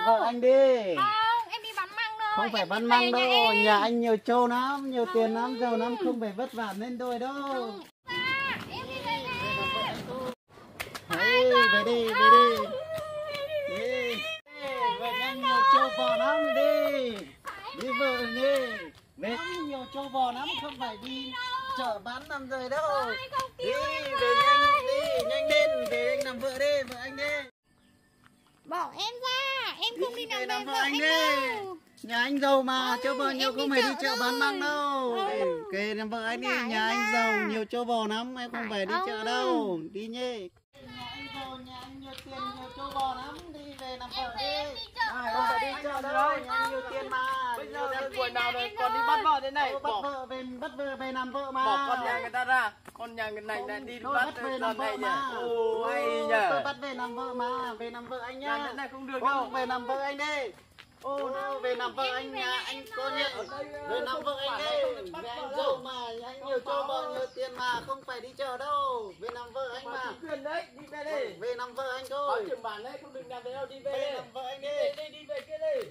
vợ anh đi. Không, em đi bán măng thôi. Không phải bán măng đâu, nhà anh nhiều trâu lắm, nhiều tiền lắm, giàu lắm, không phải vất vả nên đôi đâu. Không. Em đi về đây. Hey, về đi, về đi. Đi. Vợ nhanh nhiều trâu bò lắm, đi. Đi vợ đi. Về nhiều trâu bò lắm, không phải đi chợ bán năm rồi đâu. Đi, về nhanh đi, nhanh lên, về anh làm vợ đi, vợ anh đi. Bỏ em ra, em không đi làm vợ vợ anh đi. đâu. Nhà anh giàu mà, trâu bò nhiều không phải đi chợ bán măng đâu. Kệ làm vợ anh đi, nhà anh giàu nhiều trâu bò lắm, em không phải đi chợ đâu. Đi nhé. Nhà anh giàu, nhà anh nhiều tiền, nhiều trâu bò lắm, đi về làm vợ đi. Không phải đi chợ đâu, nhà anh nhiều tiền mà. Bây giờ buổi nào rồi còn đi bắt vợ thế này? Bắt vợ về làm vợ mà. Bỏ con nhà người ta ra, con nhà người này lại đi bắt về làm vợ mà. Ồ hay nhỉ. Tôi bắt về làm vợ mà, về làm vợ anh nhá. Nhà này không được đâu. Về làm vợ anh đi. Ô, về làm vợ anh, nhà anh có nhận. Về làm vợ anh đi. Nhà anh giàu mà, nhà anh nhiều trâu bò, nhiều tiền mà, không phải đi chợ đâu. Về làm vợ anh mà. Quyền đấy, đi về đi. Về làm vợ anh Nói thôi. trưởng bản đấy, không đừng làm thế đâu, đi về Về đi. làm vợ anh đi. Đi về kia đi.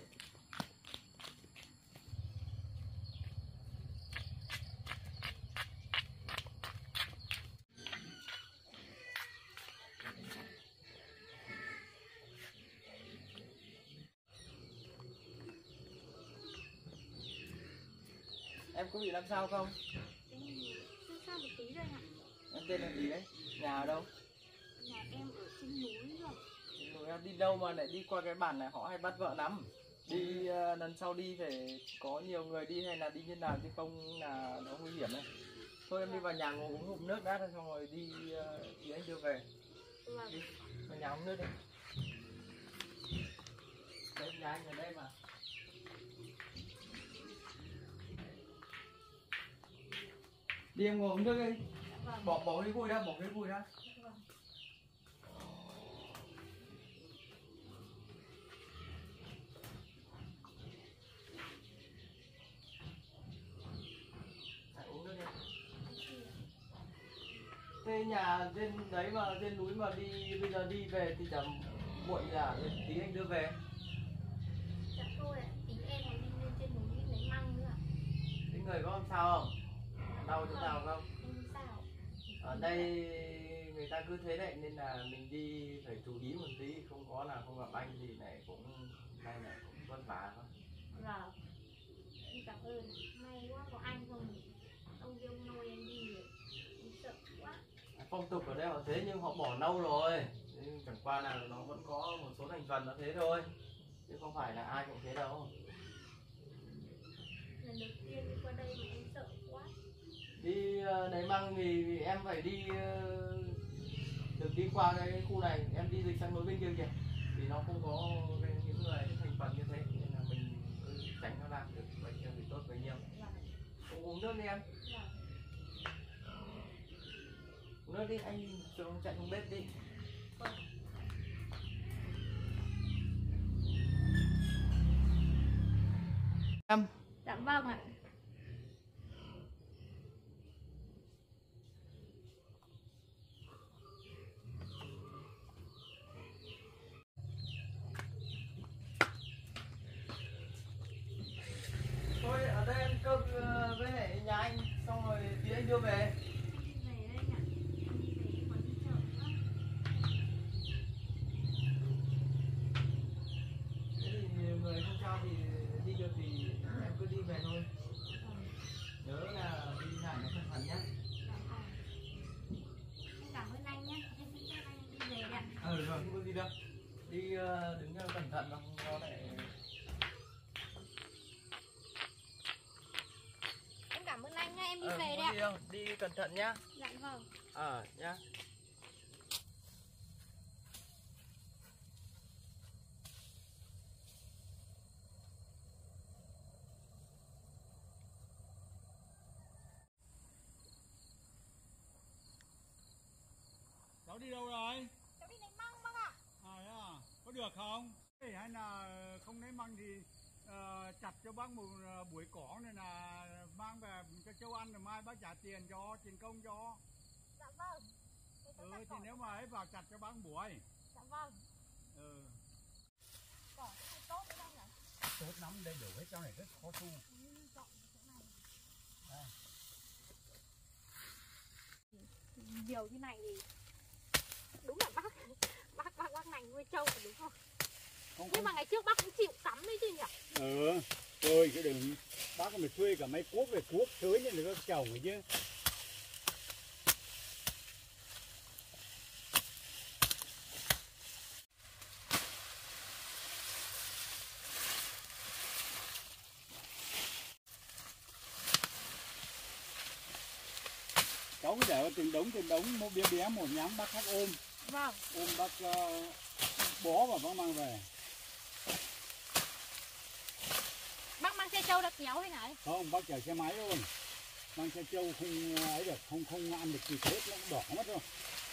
Em có bị làm sao không? Sao một tí rồi ạ? Em tên là gì đấy? Nhà ở đâu? Nhà em ở trên núi rồi. Trên núi. Em đi đâu mà lại đi qua cái bản này, họ hay bắt vợ lắm. Đi lần sau đi phải có nhiều người đi hay là đi như nào chứ không là nó nguy hiểm đấy. Thôi em đi vào nhà ngồi uống ngụm nước đã xong rồi đi thì anh đưa về. Đi vào nhà uống nước đi. Đấy, nhà anh ở đây mà. Đi em ngồi uống nước đi. Bỏ cái vui ra, bỏ cái vui ra. Uống nước đi. Thế nhà trên đấy mà trên núi mà đi bây giờ đi về thì chẳng muộn là tí anh đưa về. Dạ thôi ạ, tí em còn đi lên trên núi lấy măng nữa ạ. Thế người có làm sao không? Đau chỗ nào không? Không sao. Ở đây người ta cứ thế đấy nên là mình đi phải chú ý một tí, không có là không gặp anh thì này cũng này cũng vất vả thôi. Vâng. Em cảm ơn. May quá có anh không thì ông kia ông nuôi em đi rồi. Em sợ quá. Phong tục ở đây họ thế nhưng họ bỏ lâu rồi. Nhưng chẳng qua là nó vẫn có một số thành phần nó thế thôi. Chứ không phải là ai cũng thế đâu. Lần đầu tiên đi qua đây mà em sợ quá. Đi lấy măng thì em phải đi được đi qua cái khu này, em đi dịch sang núi bên kia kìa thì nó không có những người thành phần như thế nên là mình tránh nó ra được bấy nhiêu thì tốt bấy nhiêu. Uống nước đi em. Uống nước đi, anh chạy xuống bếp đi. Em. Dạ vâng ạ. Thôi ở đây ăn cơm với lại nhà anh xong rồi tí anh đưa về. Em đi về đây ạ. Em đi về em còn đi chợ nữa. Thế thì người không sao thì đi được thì em cứ đi về thôi. Nhớ là đi lại nó cẩn thận nhé. Dạ vâng. Em cảm ơn anh nhé. Em xin phép anh đi về ạ. Rồi không có gì đâu. Đi đứng cho cẩn thận nó lại. Em cảm ơn anh nhé, em đi về đấy ạ. Đi đâu, đi cẩn thận nhá. Dạ vâng. Nhá. Cháu đi đâu rồi? Cháu đi lấy măng bác ạ. Có được không? Hay là không lấy măng thì chặt cho bác một buổi cỏ này là mang về cho châu ăn rồi mai bác trả tiền công cho. Dạ vâng. Thì nếu mà ấy vào chặt cho bác một buổi. Dạ vâng. Ừ. Cỏ tốt đấy đâu nhỉ? Tốt lắm, đây đổ hết trong này rất khó thu. Dọn chỗ này. Đây. Điều như này thì đúng là bác này nuôi trâu là đúng không? Nhưng mà ngày trước bác cũng chịu cắm đấy chứ nhỉ? Thôi chứ đừng, bác còn phải thuê cả máy cuốc về cuốc tới nên được các chồng ấy chứ. Cháu cứ để từng đống một bé bé một nhám bác khác ôm. Vâng. Ôm bác bó và bác mang về. Bác mang xe trâu đã kéo hay này? Không, bác chở xe máy luôn. Mang xe trâu không ấy được, không ăn được gì hết, nó đỏ mất rồi.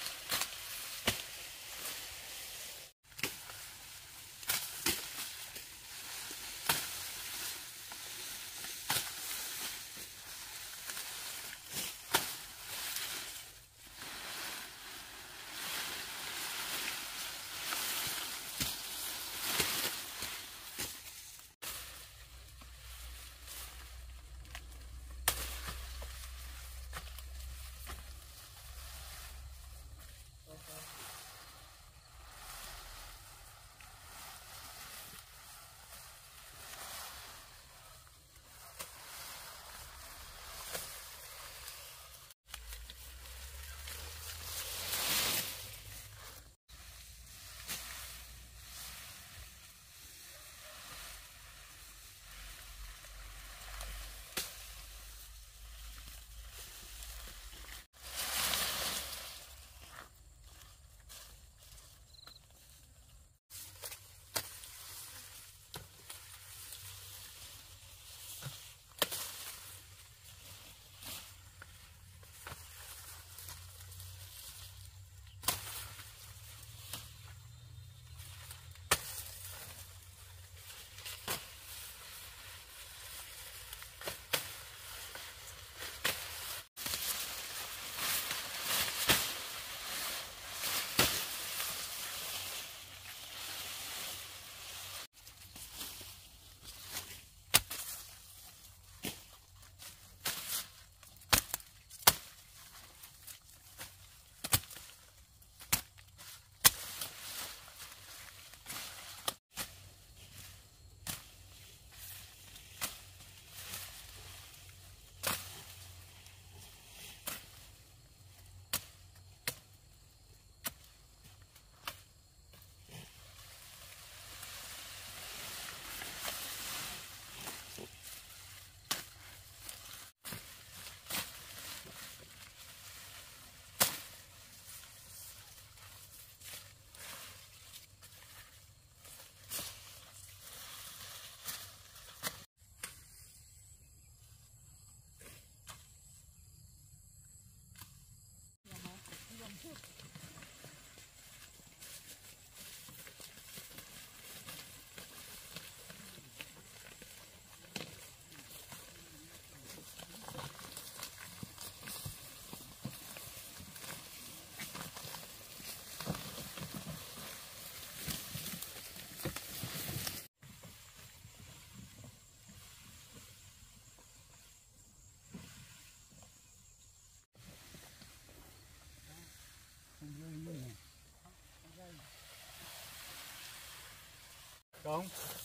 Không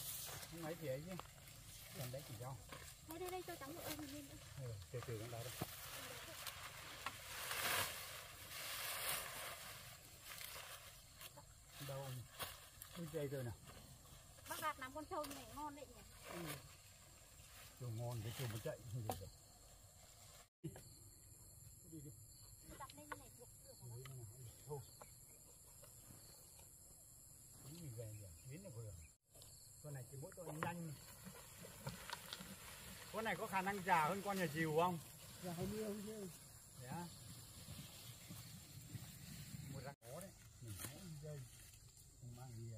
ấy thì ấy chứ. Còn đấy chỉ cho. Đây cho cháu một ôm lên đây. Từ từ con đó đây. Đâu đứt dây rồi nào. Bác Đạt làm con trâu như này ngon đấy nhỉ? Trâu ngon, cái trâu mà chạy không được rồi. Đi đi. Đặt lên như này buộc được hả? Thôi. Cái gì về nhỉ? Biến là vừa. Con này chỉ mỗi tội nhanh. Con này có khả năng già hơn con nhà Diều không? Già hơn nhiều chứ. Đấy á. Một răng có đấy. Mình hãy dây. Không mang nhiều.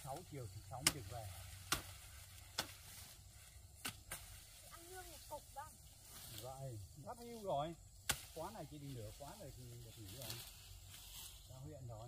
6 chiều thì 6 mới được về. Ăn lương một cục bác. Vậy, sắp hưu rồi. Khóa này chỉ đi nửa khóa rồi thì được nghỉ rồi. Ra huyện rồi.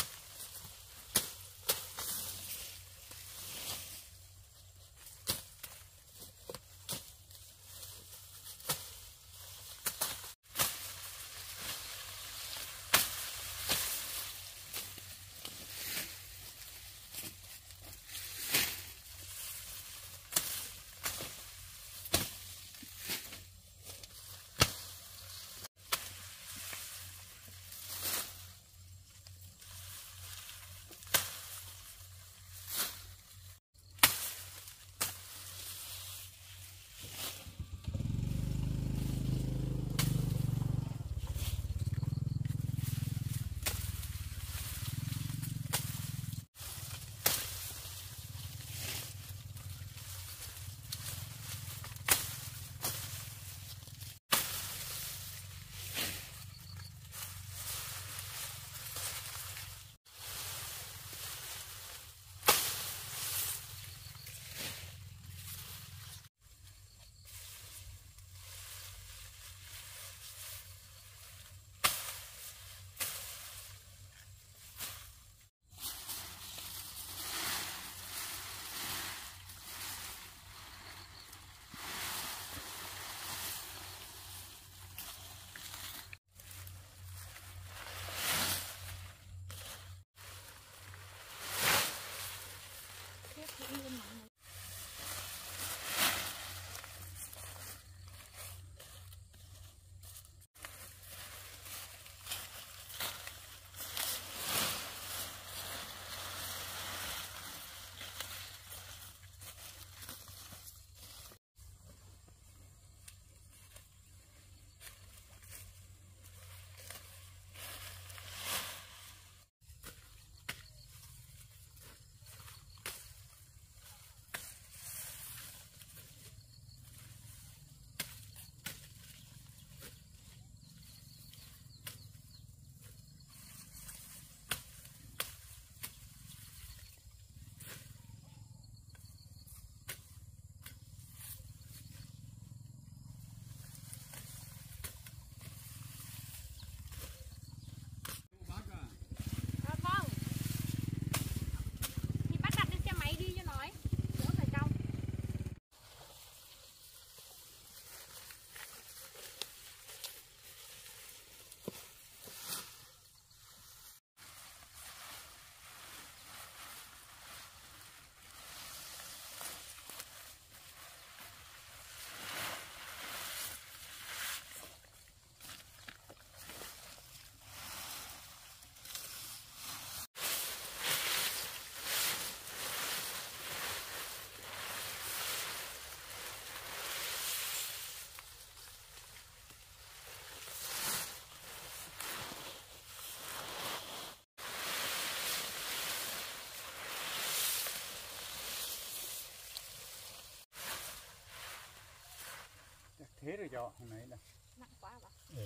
Thế rồi cho hôm nay là nặng quá bà. Ừ.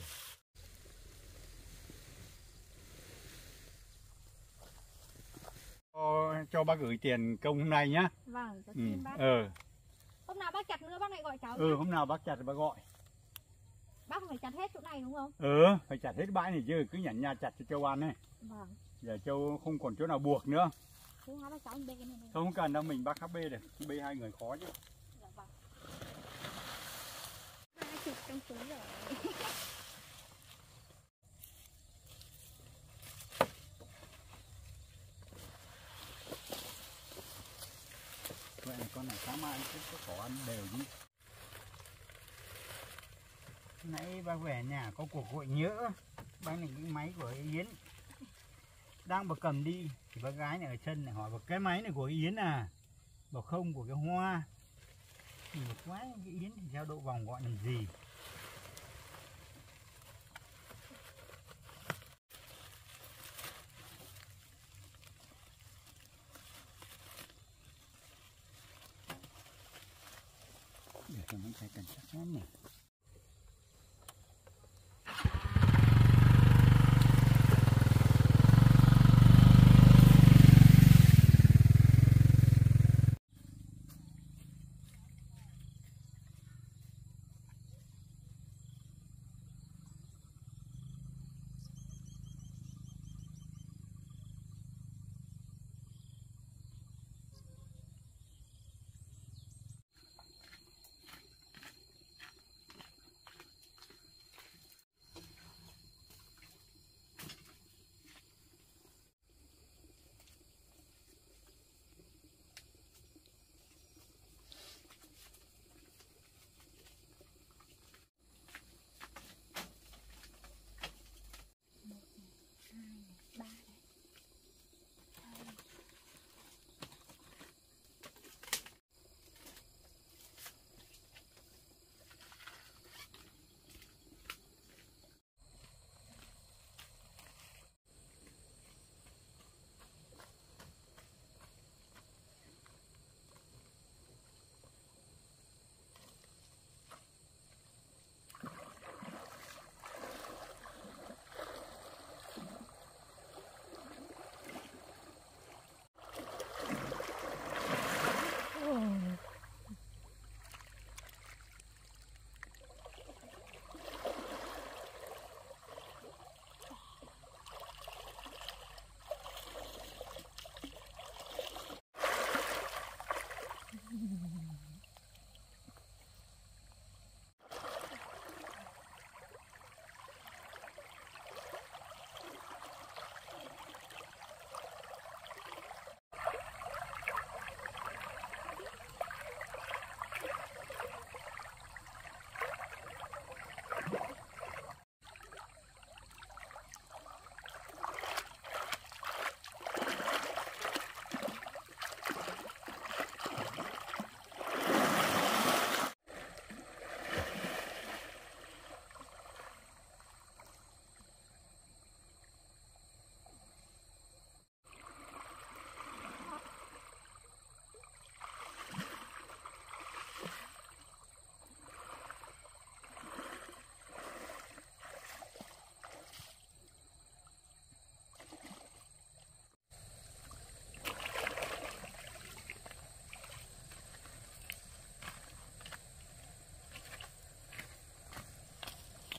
Cho bác gửi tiền công hôm nay nhá. Vâng, cho xin bác. Hôm nào bác chặt nữa bác lại gọi cháu nhá. Hôm nào bác chặt thì bác gọi. Bác phải chặt hết chỗ này đúng không? Phải chặt hết bãi này chứ, cứ nhặt nhà chặt cho Châu ăn này. Vâng. Giờ Châu không còn chỗ nào buộc nữa. Thế hả bác cháu bê này. Không cần đâu, mình bác bê được, bê hai người khó chứ. Dạ vâng. 20 trong túi rồi. Vậy là con này sáng mai cũng có cỏ ăn đều chứ. Nãy bác về nhà có cuộc gọi nhỡ. Bác này cái máy của Yến đang bà cầm đi thì bác gái này ở chân này hỏi bảo cái máy này của Yến à, bảo không, của cái Hoa. Thì một quá cái Yến thì theo độ vòng gọi làm gì. Để cho nó phải cẩn thận lắm này.